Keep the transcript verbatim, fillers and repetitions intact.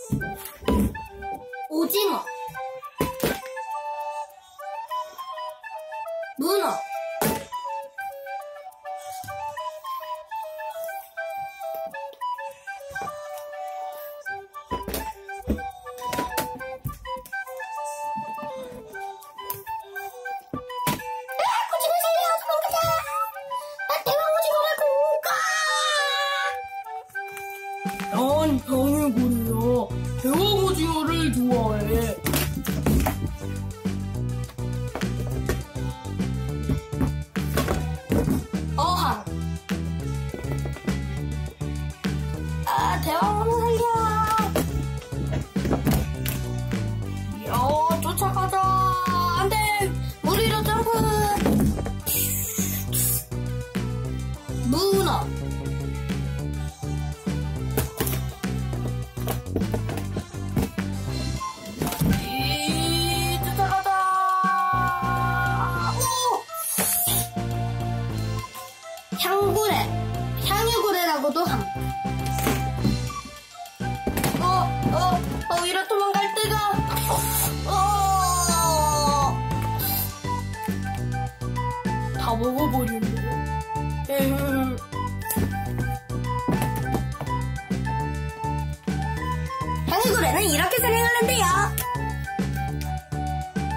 오징어, 문어, 난 병이고리야. 대왕오징어를 좋아해. 어항. 아, 대왕으로 살려. 야, 쫓아가자. 안 돼. 물 위로 점프. 문어. 이, 쫓아가자. 오! 향고래. 향유고래라고도 함. 어, 어, 어, 이래 도망갈 때가. 어. 다 먹어버리네. 에휴. 향유고래는 이렇게 사냥하는데요.